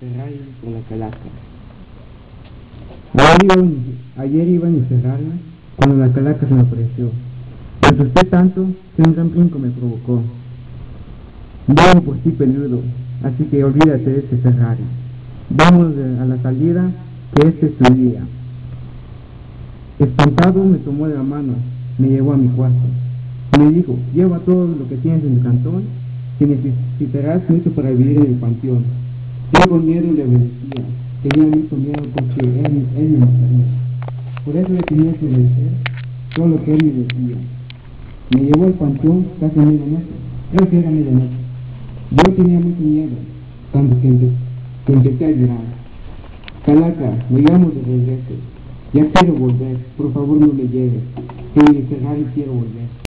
Ferrari con la calaca. Ayer iba a encerrarla cuando la calaca se me apareció. Me asusté tanto que un gran brinco me provocó. Vengo por ti, peludo, así que olvídate de ese Ferrari. Vamos a la salida, que este es tu día. Espantado me tomó de la mano, me llevó a mi cuarto. Me dijo, lleva todo lo que tienes en el cantón, que necesitarás mucho para vivir en el panteón. Tengo miedo y le obedecía. Tenía mucho miedo porque él me mataría. Por eso le tenía que obedecer todo lo que él me decía. Me llevó al panteón casi a medianoche. Creo que era medianoche. Yo tenía mucho miedo, tanto que empecé a llorar. Calaca, me llamo de regreso. Ya quiero volver, por favor no me lleves, que en el Ferrari quiero volver.